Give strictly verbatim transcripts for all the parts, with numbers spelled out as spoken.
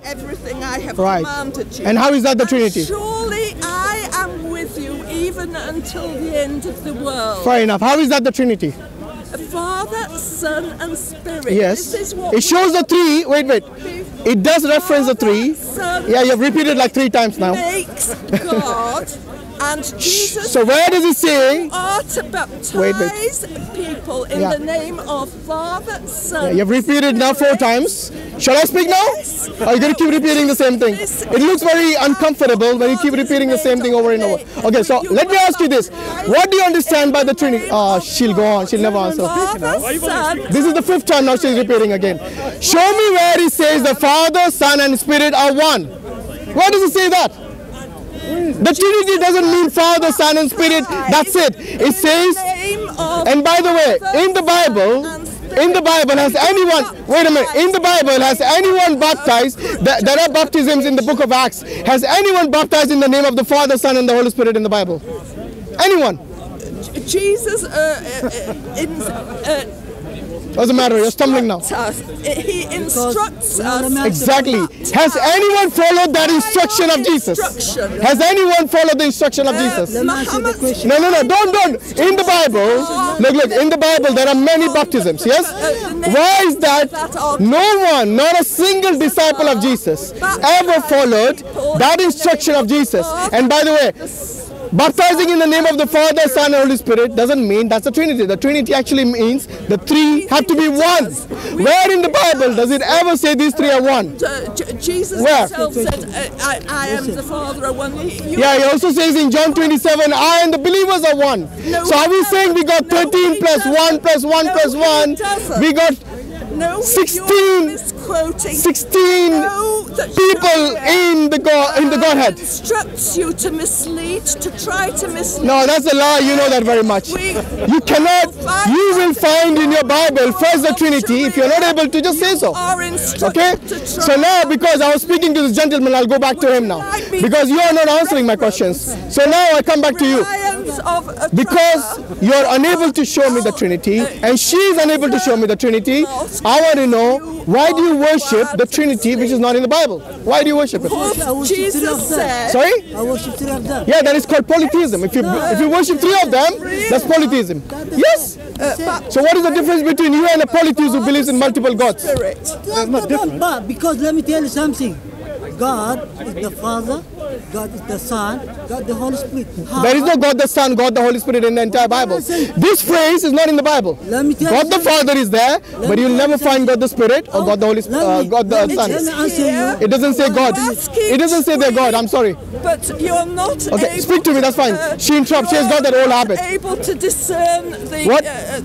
everything I have Right. commanded you. And how is that the And Trinity? surely I am with you even until the end of the world. Fair enough. How is that the Trinity? Father, Son, and Spirit. Yes. This is what It shows the three. Wait, wait. It does reference the three. Son, Yeah, you've repeated like three times now. makes God. And Jesus So where does it say? are to baptize Wait, wait. people in Yeah. the name of Father, Son. Yeah, you've repeated now four times. Shall I speak now? Yes. Or are you going to keep repeating the same thing? It looks very uncomfortable when you keep repeating the same thing over and over. Okay, so let me ask you this. What do you understand by the Trinity? Oh, she'll go on. She'll never answer. Father, Son. This is the fifth time now she's repeating again. Show me where it says the Father, Son, and Spirit are one. Where does it say that? The Trinity doesn't mean Father, Son, and Spirit. That's it. It says, and by the way, in the Bible, in the Bible, has anyone, wait a minute, in the Bible, has anyone baptized, there, there are baptisms in the book of Acts, has anyone baptized in the name of the Father, Son, and the Holy Spirit in the Bible? Anyone? Jesus uh, uh, in, uh, Doesn't matter, you're stumbling now. us. He instructs us. Exactly. Has anyone followed that instruction of Jesus? Instruction. Has anyone followed the instruction of Jesus? Let me ask you the question. No, no, no, don't, don't. In the Bible, look, look, in the Bible there are many baptisms, yes? Why is that no one, not a single disciple of Jesus ever followed that instruction of Jesus? And by the way, baptizing in the name of the Father, Son, and Holy Spirit doesn't mean that's the Trinity. The Trinity actually means the three have to be one. Where in the Bible does it ever say these three are one? Uh, J- Jesus Where? himself said, uh, I, I am the Father of one. You Yeah, he also says in John twenty-seven, I and the believers are one. No, So are we saying we got no, thirteen he plus doesn't. one plus one No, plus he one? doesn't. We got No, sixteen you're misquoting. sixteen No, that people in the God in the Godhead. Instructs you to mislead, to try to mislead. No, that's a lie. You know that very much. We- You cannot. You will find in your Bible first the Trinity. If you're not able to, just say so. Are instructed Okay? to try. So now, because I was speaking to this gentleman, I'll go back to him now. Because you are not answering my questions. So now I come back to you. Reliance of a Because trust. you're unable to show me the Trinity, and she's unable to show me the Trinity, I want to know, why do you worship the Trinity which is not in the Bible? Why do you worship it? I worship three of Jesus them. said, Sorry? I worship three of them. Yeah, that is called polytheism. If you if you worship three of them, that's polytheism. Yes. So what is the difference between you and a polytheist who believes in multiple gods? Spirit. That's not different. But because let me tell you something. God is the Father, God is the Son, God the Holy Spirit. How- There is no God the Son, God the Holy Spirit in the entire Bible. This phrase is not in the Bible. Let me tell God you the something. Father is there, but you'll never find God the Spirit or God the Holy Let uh, me- God the let me- Son. Let me answer you. It doesn't say God. It doesn't say they're God. I'm sorry. But you're not Okay, able speak to me, that's fine. uh, She interrupts, she has got that old habit. able to discern the What? uh,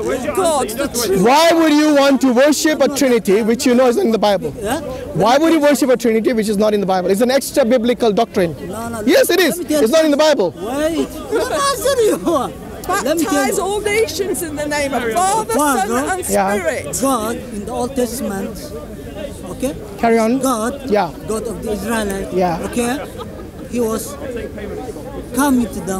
God, the true. Why would you want to worship a Trinity which you know is in the Bible? Yeah? Why would you worship a Trinity which is not in the Bible? It's an extra biblical doctrine. No, no, Yes, it let is. me tell It's not in the Bible. Wait, let me answer you. Let me tell Baptize you. all nations in the name of Father, Father, Son, and Yeah. Spirit. God in the Old Testament, okay? Carry on. God, Yeah. God of the Israelites, Yeah. okay? He was coming to them,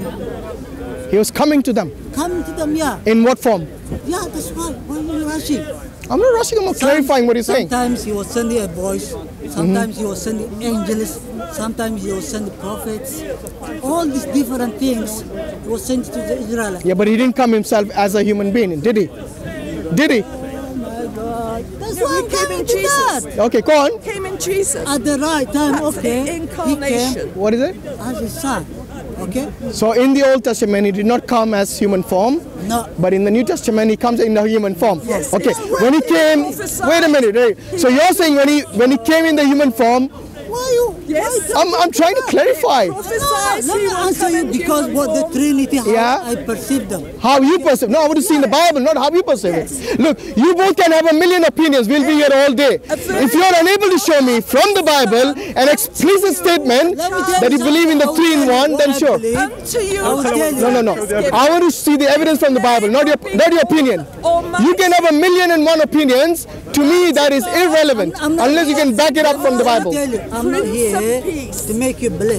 He was coming to them. coming to them, yeah. In what form? Yeah, that's why. Why are you rushing? I'm not rushing, I'm clarifying what he's saying. Sometimes he was sending a voice, sometimes he was sending angels, sometimes he was sending prophets. All these different things he was sent to the Israelites. Yeah, but he didn't come himself as a human being, did he? Did he? Oh my God. That's Yeah, why he I'm came coming in to Jesus. that. Okay, go on. Came in Jesus. At the right time, That's okay, the he incarnation. What is it? came as a son, okay? So in the Old Testament, he did not come as human form, No. but in the New Testament, he comes in the human form. Yes. Okay, Yes. when he came, wait a minute, right? So you're saying when he when he came in the human form, Why you? Yes. why I'm I'm trying to clarify. Prophesies Let he me will answer come you in because human what the form. Trinity, how Yeah. I perceive them. How you perceive? No, I want to see in the Bible, not how you perceive it. Look, you both can have a million opinions. We'll be here all day. If you're unable to show me from the Bible an explicit statement Let me tell that you believe in the something. three in I will tell one, you then what I sure. believe. Unto you. I will tell you. No, no, no. I want to see the evidence from the Bible, not your not your opinion. You can have a million and one opinions. To me, that is irrelevant I'm not- unless you can back it up from the I'll Bible. tell you, I'm not Prince of here Peace. to make you believe.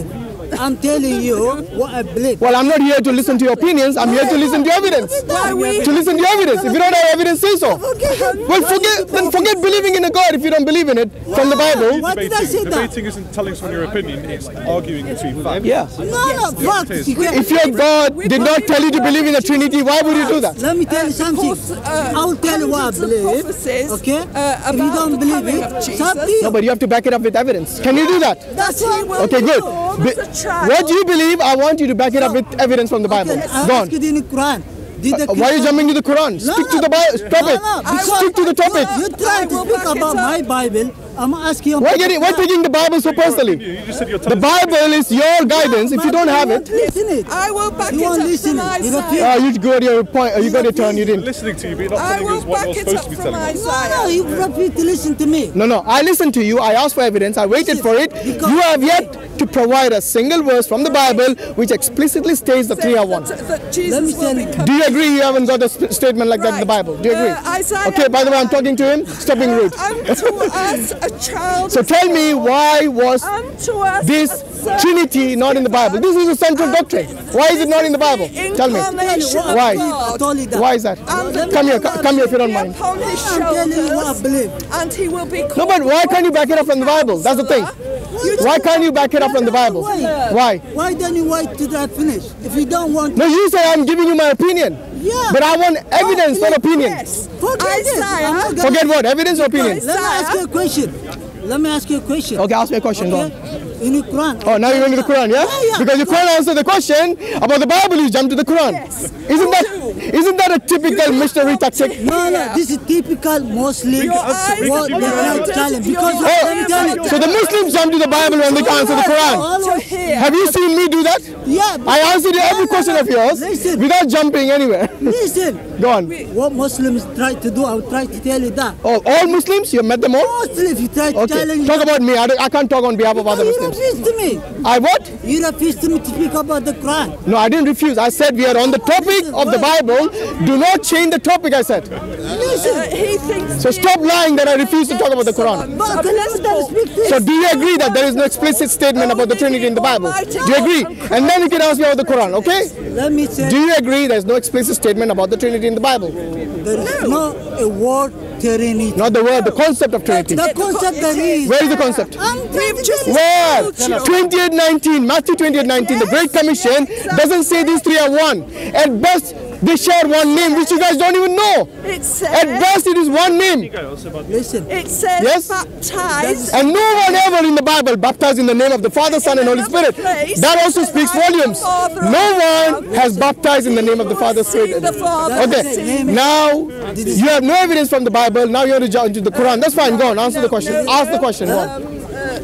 I'm telling you what I believe. Well, I'm not here to listen to your opinions. I'm here to listen to evidence. To listen to evidence. If you don't have evidence, say so. Well, forget then forget believing in a God if you don't believe in it from the Bible. Why did I say that? Debating isn't telling someone your opinion, it's arguing between facts. Yeah. No, no, facts. You can't- If your God did not tell you to believe in the Trinity, why would you do that? Let me tell you something. I will tell you what I believe. Okay? If you don't believe it, it's up to you. No, but you have to back it up with evidence. Can you do that? That's what. Okay, good. Be- what do you believe? I want you to back it up with evidence from the Bible. Okay, I Go ask you on. in the Quran. Did the Uh, why are you jumping to the Quran? No, Stick to no. the Bible. Stop No, it. no, because Stick to the topic. You try to speak about my Bible. I'm asking you. Why getting? Why taking the Bible so personally? You just said you're The telling Bible is your guidance. If you don't have it, listen it. I will back You it won't up listen from it. You don't Isaiah. uh, you got your point. Uh, you got your turn. You We're didn't. listening to you, but you're not I telling will us what back you're it supposed up to be from telling us. No, no, Isaiah. you repeat to listen to me. No, no. I listened to you. I asked for evidence. I waited for it. Because- You have yet to provide a single verse from the Bible which explicitly states the three are one. That, that Let Jesus me will tell be you. coming. Do you agree you haven't got a sp- statement like that in the Right. Bible? Do you agree? Uh, Isaiah Okay, by the way, I'm talking to him. Stop being rude. Unto us a child. So tell me, why was Unto us this a son Trinity not in the Bible? This is a central doctrine. Why is it not in the Bible? Tell me. Incarnation of Why? God. I told you that. Why is that? And Come here, the co- come here if you don't mind. upon his I'm telling you what I shoulders, believe. and he will be No, called but why can't you back it up from the Bible? That's the thing. Why can't you back it up from the Bible? Why? Why? Why don't you wait till I finish? If you don't want to, No, you say I'm giving you my opinion. yeah. But I want evidence, not opinion. Yes. Forget this. I'm Isaiah. not gonna- Forget what? Evidence or opinion? Let me ask you a question. Let me ask you a question. Okay, ask me a question. Go on. In the Quran. Oh, now you're going to the Quran, yeah? Yeah, yeah. Because you can't answer the question about the Bible, you jump to the Quran. Yes. Isn't that You isn't that a typical missionary tactic? No, no, this is typical Muslim. Your eyes What are they blinded. are challenge. Your Because ears let me tell you. are So the Muslims jump to the Bible when they can't answer the Quran. to hear. Have you seen me do that? Yeah. I answered No, every no, question no. of yours Listen. without jumping anywhere. Listen. Go on. What Muslims try to do, I will try to tell you that. Oh, all Muslims? You met them all? Muslims, you try to Okay. challenge. Talk about me. I, don't- I can't talk on behalf of No, other you Muslims. refuse to me. I what? You refuse to me to speak about the Quran. No, I didn't refuse. I said we are on the topic Listen, of the wait. Bible. Do not change the topic, I said. Listen. Uh, he thinks So stop lying that I refuse to talk about the Quran. But can let them speak this. So do you agree that there is no explicit statement about the Trinity in the Bible? Do you agree? And then you can ask me about the Quran, okay? Let me say, Do you agree there's no explicit statement about the Trinity in the Bible? there is no a word Trinity. Not the word, the concept of Trinity. The concept there is. Where is the concept? I'm trying to tell you. Where? twenty-eight nineteen, Matthew twenty-eight nineteen, the Great Commission doesn't say these three are one. At best, they share one name, which you guys don't even know. It says, At best, it is one name. Listen. it says Yes? baptized. And no one ever in the Bible baptized in the name of the Father, Son, and Holy Spirit. That also speaks volumes. No one has baptized in the name of the Father, Spirit. The Father. Okay, now you have no evidence from the Bible. Now you have to jump into the Quran. That's fine. Go on. Answer the question. Ask the question. Go on.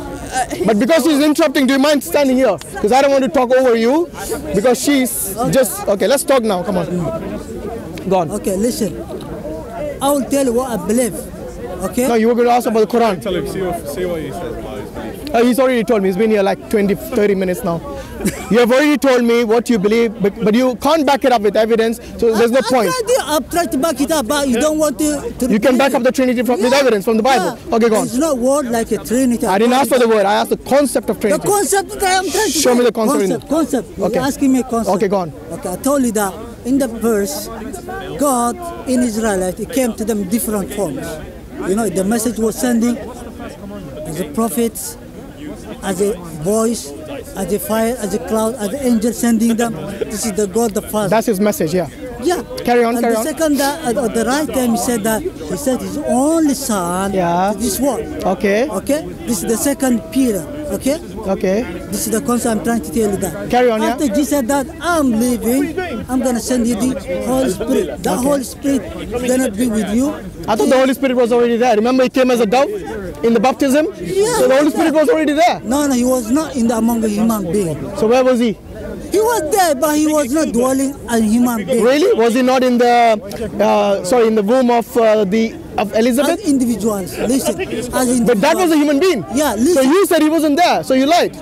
But because she's interrupting, do you mind standing here? Because I don't want to talk over you. Because she's just okay. Let's talk now. Come on. Go on. Okay, listen. I will tell you what I believe. Okay? No, you were going to ask about the Quran. Tell him, see what, see what he says about his belief. Uh, he's already told me. He's been here like twenty, thirty minutes now. You have already told me what you believe, but, but you can't back it up with evidence, so there's no I, point. I tried to, I've tried to back it up, but you don't want to. to You can back up the Trinity from, with Yeah. evidence from the Bible. Yeah. Okay, go on. It's not word like a Trinity. I didn't ask for the word. I asked the concept of The Trinity. concept that I am trying to Show say. me the concept in Concept. concept. Okay. You're asking me a concept. Okay, go on. Okay, I told you that in the verse, God in Israelite, it came to them in different forms. You know, the message was sending as a prophet, as a voice, as a fire, as a cloud, as an angel sending them. This is the God the Father. That's his message, yeah. Yeah. Carry on, and carry the on. second, that, at, at the right time, he said that he said his only son Yeah. to this world. Okay, Okay? This is the second pillar. Okay? okay. This is the concept I'm trying to tell you that. Carry on, yeah. After Jesus said that, I'm leaving, I'm going to send you the Holy Spirit. The Holy Spirit is going to be with you. I thought the Holy Spirit was already there. Remember he came as a dove in the baptism? Yeah. So the Holy Spirit was already there. No, no, he was not in the among the human being. So where was he? He was there, but he was not dwelling as a human being. Really? Was he not in the, uh, sorry, in the womb of uh, the of Elizabeth? As individuals, listen. As individuals. But that was a human being. Yeah, So listen. you said he wasn't there, so you lied.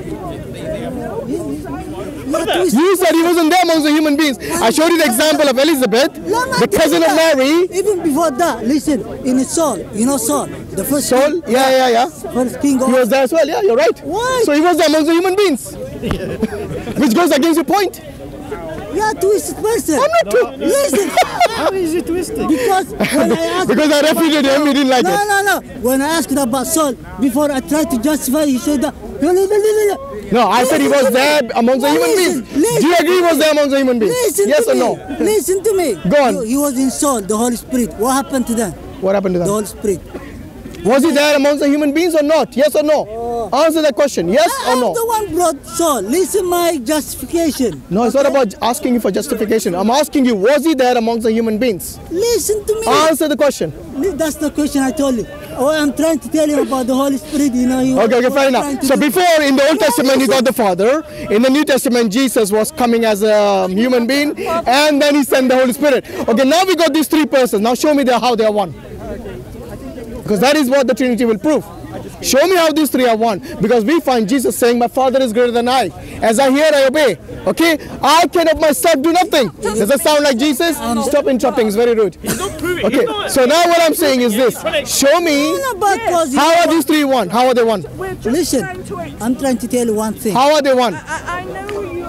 Not twist- You said he wasn't there amongst the human beings. I showed you the example of Elizabeth, No, no, the cousin of that. Mary. Even before that, listen, in Saul, you know Saul, the first Saul, king, yeah, yeah, yeah. first king of He was there as well, yeah, you're right. Why? So he was there amongst the human beings. Which goes against your point. You are twisted person. I'm not too. Listen. How is it twisted? Because when I asked Because I refuted him, he didn't like no, it. no, no. When I asked about Saul, before I tried to justify, he said that. No, I said he was there amongst the human Listen, beings. listen. Do you agree he was there amongst the human beings? Listen Yes to or me. no? Listen to me. Go on. He, he was in Saul, the Holy Spirit. What happened to them? What happened to The them? Holy Spirit. Was he there amongst the human beings or not? Yes or no? Answer that question. Yes I or am no? the one brought Saul. Listen my justification. No, it's not about asking you for justification. I'm asking you, was he there amongst the human beings? Listen to me. Answer the question. That's the question I told you. Oh, I'm trying to tell you about the Holy Spirit. You know. He was- Okay, okay, was fair trying enough. to So do- before in the Old No, Testament, you got the Father. In the New Testament, Jesus was coming as a human being, and then he sent the Holy Spirit. Okay, now we got these three persons. Now show me the, how they are one. Because that is what the Trinity will prove. Show me how these three are one. Because we find Jesus saying, my Father is greater than I. As I hear, I obey. Okay? I can of myself do nothing. Does that sound like Jesus? Stop interrupting. It's very rude. Okay, so now what I'm saying is this. Show me, No, no, but cause how are these three one? How are they one? We're just Listen, trying to explain. I'm trying to tell you one thing. How are they one? I, I know you.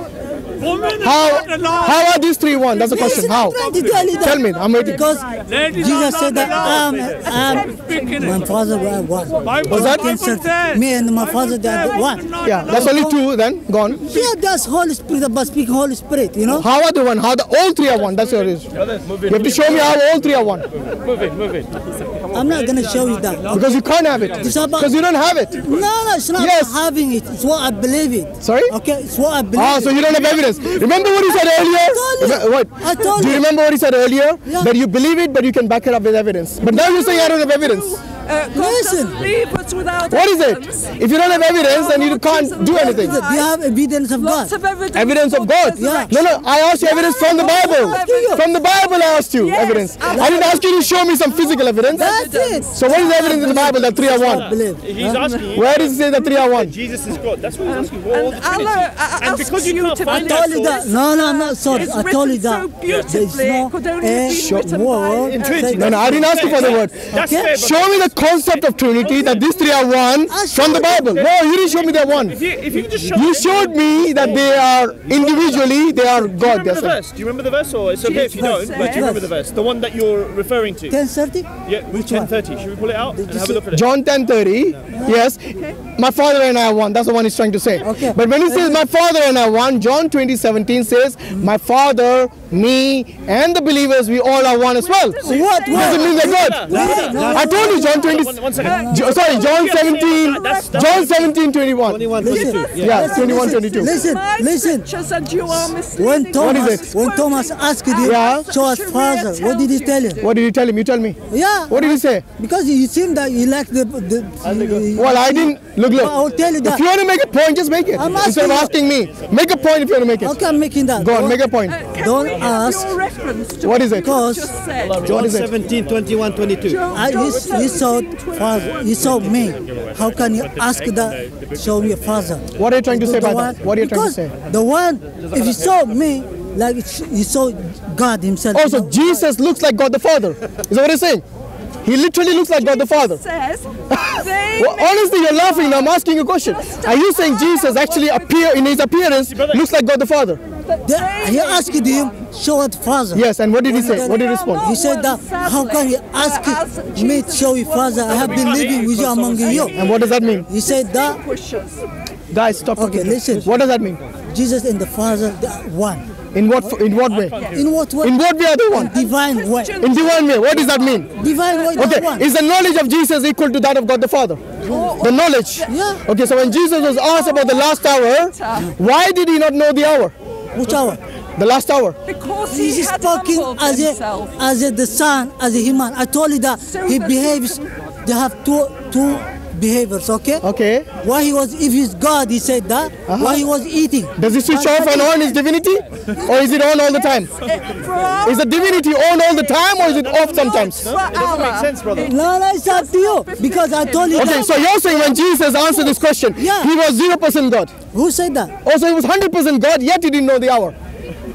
How, how are these three one? That's the question. Listen, How? I'm trying to tell you that. Tell me. I'm waiting. Because Jesus said that um, um, my father were one. Was that? Cancer. Me and my father they are one. Yeah, that's only two then. Go on. Yeah, that's Holy Spirit, about speaking Holy Spirit, you know. How are they one? How the all three are one? That's your issue. You have to show me how all three are one. Move it, move it. I'm not gonna show you that. Because you can't have it. It's about- Because you don't have it. No, no, it's not Yes. about having it. It's what I believe it. Sorry? Okay, it's what I believe. Ah, so you don't have evidence. Remember what he said earlier? told you. Remem- What? I told Do you you. remember what he said earlier? Yeah. That you believe it, but you can back it up with evidence. But now you're saying I don't have evidence. Uh, God Listen. doesn't leave us without What is evidence. it? If you don't have evidence, then you can't do anything. Do you have evidence of Lots God? of evidence. Evidence of God. Yeah. No, no. I asked you evidence from the Bible. Evidence. From the Bible, I asked you Yes. evidence. I didn't ask you to show me some physical evidence. That's it. So what is the evidence in the Bible that three are I one? believe. He's asking you. Where does it say that three are one? Jesus is God. That's what he's asking. What And the Trinity? Allah uh, And asks because you you can't to find I that told you source, that. No, no, I'm not sorry. It's I told you written so that. beautifully, There's it could no only a have been written word. by- In Trinity. No, no. I didn't ask you for the word. That's Okay. fair, but Show me the concept of Trinity that these three are one from the Bible. No, you didn't show me they're one. if you, if you can just show You me- showed me that they are individually, they are Do you God. remember That's the it. verse? Do you remember the verse, or it's okay if you don't? Which But do you remember verse? the verse? The one that you're referring to? ten thirty? Yeah, Which ten one? thirty. Should we pull it out and you have a see- look at it? John ten thirty. Yes. My Father and I are one. That's the one he's trying to say. Okay. But when he says my Father and I are one, John twenty seventeen says my Father, me, and the believers, we all are one as well. What? Doesn't mean they're God. I told you John twenty. One, one second. Jo- sorry, John seventeen. That's- that's- John seventeen twenty-one. Listen, Yeah, listen, twenty-one, listen, twenty-two. Listen, My listen. scriptures and you are misleading. When Thomas, is it? when Thomas asked him, Yeah. show us Father, what did he tell him? What did you tell him? You tell me. Yeah. What did he say? Because you seem that you like the. the Well, I didn't. Look, look. I will tell you If that. you want to make a point, just make it. I'm Instead of asking asking me, make a point if you want to make it. Okay, I'm making that. Go on, make a point. Uh, can Don't we have ask. your reference to What is it? you Because- just said? What is it? seventeen, twenty-one, twenty-two. John- I, John you, you saw seventeen, Father, you saw me. How can you ask that? Show me a Father. What are you trying to say The by one- that? What are you trying to because say? The one, if you saw me, like it's- you saw God Himself. Oh, so Jesus looks like God the Father. Is that what he's saying? He literally looks like God the Father. Says they Well, honestly, you're laughing now. I'm asking you a question. Are you saying Jesus actually appear in his appearance looks like God the Father? The- he asked him, show us Father. Yes, and what did he say? What did he respond? He said that, how can you ask me to show you Father? I have been living with you among you. And what does that mean? He said that pushes. Guys, stop Okay, talking. listen. What does that mean? Jesus and the Father, they are one. In what in what way? In what way? In what way are they one? Divine way. In divine way. What does that mean? Divine way, they are Okay, one. is the knowledge of Jesus equal to that of God the Father? The knowledge. Yeah. Okay, so when Jesus was asked about the last hour, why did he not know the hour? Which hour? The last hour. Because he He's had talking humbled as a, himself. as a the son, as a human. I told you that he the- behaves, they have two two behaviors, okay? Okay. Why he was, if he's God, he said that. Why he was eating. Does he switch off and on his divinity? Or is it on all the time? For our Is the divinity on all the time or is it off sometimes? For Allah, sense, brother. No, no, it's up to you. Because I told you Okay, that. so you're saying when Jesus answered this question, Yeah. he was zero percent God. Who said that? Also, he was one hundred percent God, yet he didn't know the hour.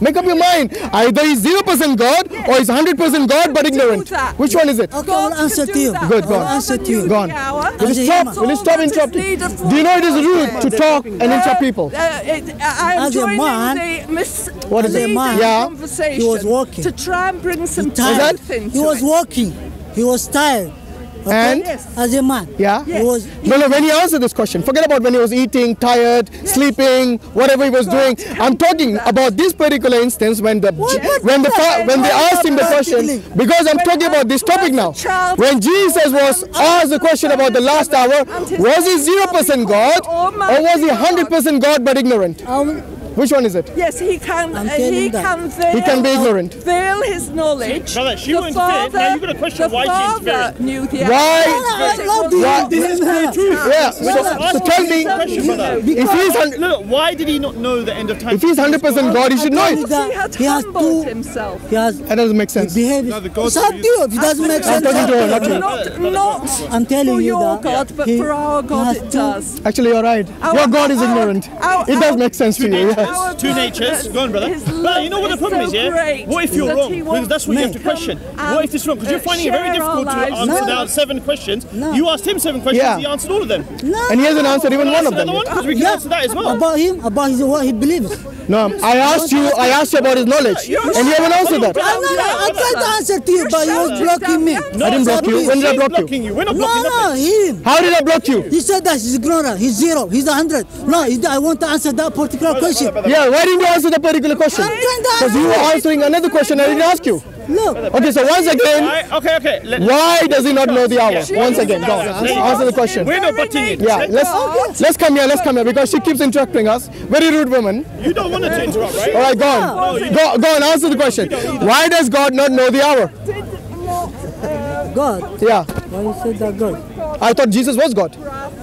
Make up your mind. Either he's zero percent God or he's one hundred percent God but ignorant. that. Which one is it? Okay, I'll answer to you. Good, go on. I'll answer to you. Go on. Will you stop? Will you stop interrupting? Do you know it is rude to talk and interrupt people? Uh, it, I am As a joining man- the mis- What is it? leading Yeah. conversation He was walking. to try and bring some Tired. truth into He was it. walking. He was tired. Okay? And? Yes. As a man. Yeah? He was. No, no, when he answered this question, forget about when he was eating, tired, sleeping, whatever he was doing. I'm talking about this particular instance when the What? What? when the fa- when they asked him the question, because I'm talking about this topic now. When Jesus was asked the question about the last hour, was he zero percent God or was he one hundred percent God but ignorant? I will- Which one is it? Yes, he can. I'm Uh, telling he that. can veil. He can be ignorant. Veil his knowledge. Brother, she the won't interfere. father, Now you've got to question the why she's father interfering. knew the Why? answer. I love the Why- Yeah, so, so tell me, Question, brother. if he's hun- Look, why did he not know the end of time? if he's one hundred percent God, he should know it. That He had he has humbled two. himself. He has That doesn't make sense. behavior. No, the God It's up to you. If it doesn't make I'm sense, talking to her, not you. Not, not I'm telling for you your that God, but he- for our he God has it two- does. Actually, you're right. Our- Your God is our- ignorant. our- It does our- make sense to you. Yes. Our Two God natures. Go on, brother. His Brother, you know what the love problem is is, so yeah? great What if you're that wrong? he Because wants that's what you have to to question. come What if this wrong? Because you're and finding it very share our difficult to lives. answer No. now seven questions. No. You asked him seven questions, Yeah. he answered all of them. No. And he hasn't answered even one of them. Another one? Because we can Yeah. answer that as well. About him, about his what he believes. No, I asked you. I asked you about his knowledge, and you haven't answered that. I know, no, I tried to answer to you, but he was blocking me. I didn't block you. When did I block you? blocking you. We're not No, blocking no, nothing. him. How did I block you? He said that he's ignorant. He's zero. He's a hundred. No, he, I want to answer that particular question. Yeah, why didn't you answer that particular question? I'm trying to Because you were answering another question I didn't ask you. Look, Okay, so once again, Right, okay, okay. Let, why does he not know the hour? Yeah. Once again, go on. There you Answer go. the question. We're not butting in. Yeah, let's let's come here. Let's come here because she keeps interrupting us. Very rude woman. You don't want her to interrupt, right? All right, go on. Go go on. Answer the question. Why does God not know the hour? God. Yeah, Why you said that God? I thought Jesus was God.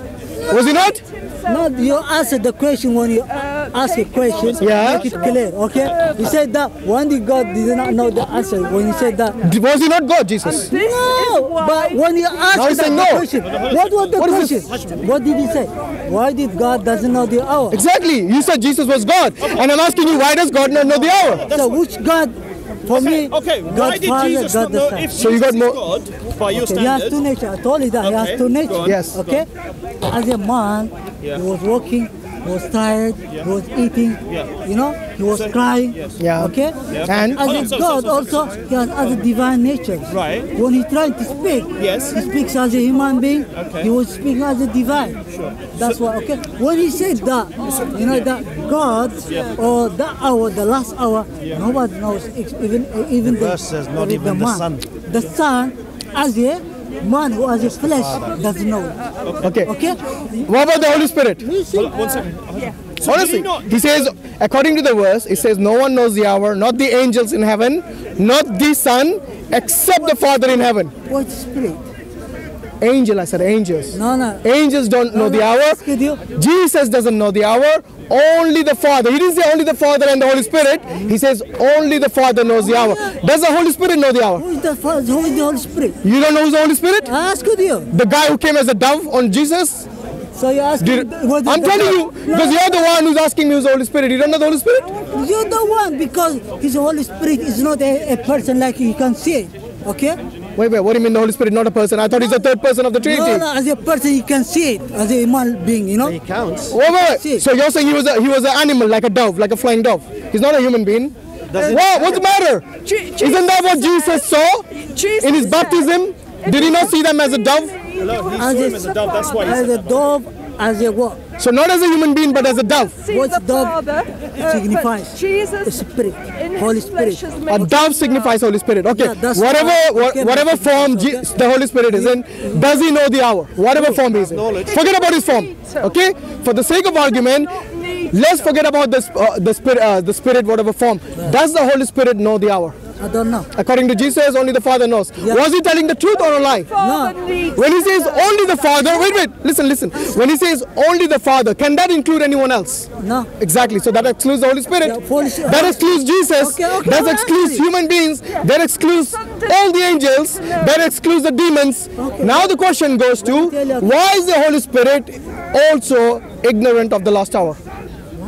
Was he not? No, you answer the question when you ask a question. Yeah. Make it clear, okay? You said that one day God did not know the answer when you said that. Was he not God, Jesus? No, but when you ask Now he's that saying no. question, what was the What is question? What did he say? Why did God doesn't know the hour? Exactly. You said Jesus was God, and I'm asking you, why does God not know the hour? So which God? For me, Okay, why God did Father, Jesus God not the know Son. if So you Jesus got is more- God by your Okay, he has standards? two natures. I told you that he Okay, has two natures. go on. Yes. Okay? As a man, Yeah. he was walking, he was tired, he was eating, Yeah. you know, he was crying. Yeah. Okay? And As Hold a on, stop, God stop, also, stop, he has other divine natures. Right. When he tried to speak, Yes. he speaks as a human being, Okay. he was speaking as a divine. Sure. That's why, okay? When he said that, you know, that God, or that hour, the last hour, nobody knows, ex- even, even the, verse says not the even the man. Son. The Son, as a man who has a flesh, doesn't know. okay. Okay? What about the Holy Spirit? You see? One second. Honestly, not- he says, according to the verse, it says, no one knows the hour, not the angels in heaven, not the Son, except the Father in heaven. What spirit? Angel, I said angels. No, no. Angels don't know No, the no, hour. ask you. Jesus doesn't know the hour. Only the Father. He didn't say only the Father and the Holy Spirit. He says only the Father knows the hour. Does the Holy Spirit know the hour? Who is the Father? Who is the Holy Spirit? You don't know who's the Holy Spirit? I asked you. The guy who came as a dove on Jesus? So you ask Did, what is I'm the- telling you, because you're the one who's asking me who's the Holy Spirit. You don't know the Holy Spirit? You're the one, because His Holy Spirit is not a, a person like you can see it. Okay? Wait, wait, what do you mean the Holy Spirit, not a person? I thought he's the third person of the Trinity. No, no, as a person you can see it, as a human being, you know? He counts. Wait, wait, See. wait. So you're saying he was a, he was an animal, like a dove, like a flying dove. He's not a human being. What? What's the matter? Je- Isn't that what Jesus saw Jesus in his said- baptism? Did he not see them as a dove? Hello, he As saw a, him as a dove, that's why he as said a that. dove, as a what? So not as a human being, but as a dove. See What's the dove Father, uh, signifies? but Jesus A spirit, in his Holy flesh Spirit. has A made dove signifies Holy Spirit. Okay, Yeah, that's whatever fine. wha- Okay, whatever but- form okay. Je- the Holy Spirit is in, does he know the hour? Whatever form he's in. Forget about his form. Okay, for the sake of argument, let's forget about the sp- uh, the spirit, uh, the spirit, whatever form. Does the Holy Spirit know the hour? I don't know. According to Jesus, only the Father knows. Yeah. Was he telling the truth or a lie? Father needs When he says only the Father, wait, wait, listen, listen. When he says only the Father, can that include anyone else? No. Exactly. So that excludes the Holy Spirit. Yeah, Holy Spirit. That excludes Jesus. Okay, okay, that well, excludes actually- human beings. That excludes all the angels. That excludes the demons. Okay. Now the question goes to, tell you- why is the Holy Spirit also ignorant of the last hour?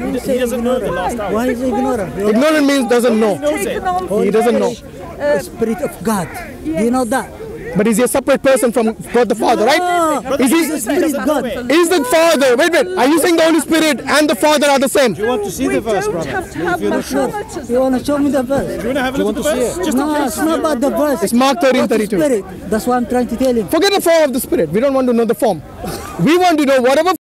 You say ignorant. Why is he ignorant? Ignorant means doesn't know. Taken on He doesn't know. The Spirit of God. Do you know that? But is he a separate person from God the Father, right? No, Is he? the Spirit of God. Is the Father? Wait, wait. Are you saying the Holy Spirit and the Father are the same? You want to see We the verse, don't brother? have to have Mohammed. You want to show me the verse? You want to have a look at the verse? Just in No, case. it's not about the verse. It's Mark thirteen About the thirty-two. Spirit. That's what I'm trying to tell him. Forget the form of the Spirit. We don't want to know the form. We want to know whatever